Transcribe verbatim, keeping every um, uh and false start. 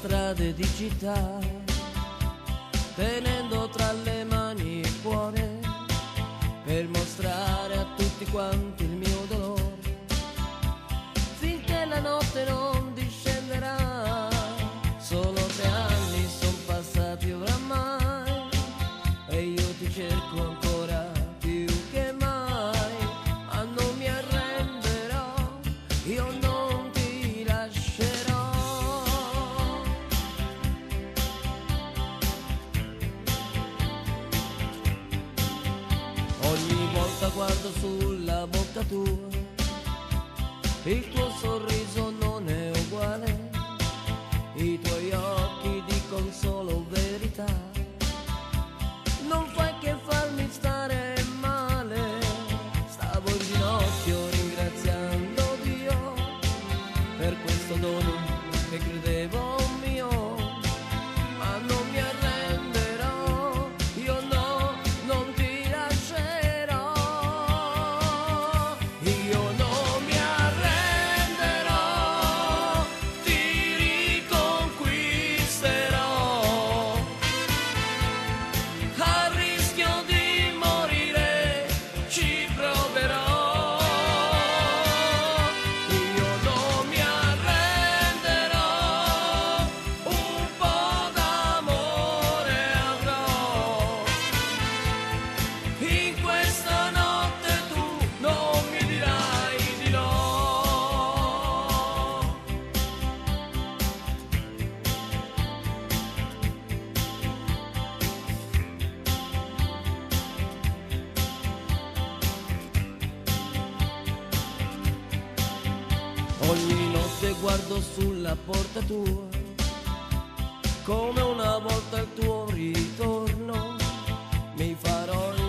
strade di città, tenendo tra le mani il cuore per mostrare a tutti quanti il mio dolore, finché la notte non discenderà. Solo tre anni son passati oramai e io ti cerco ancora più che mai, ma non mi arrenderò, io non ti lascerò. Ogni volta guardo sulla bocca tua, il tuo sorriso non è uguale, i tuoi occhi dicono solo verità, non fai che farmi stare male. Stavo in ginocchio ringraziando Dio per questo dono che credevo mio, ma non mi arrenderò, io no, non ti lascerò, io non mi arrenderò, ti riconquisterò, a rischio di morire ci proverò, io non mi arrenderò, un po' d'amore avrò, in questa notte tu non mi dirai di no. Ogni notte guardo sulla porta tua, come una volta il tuo ritorno, mi farò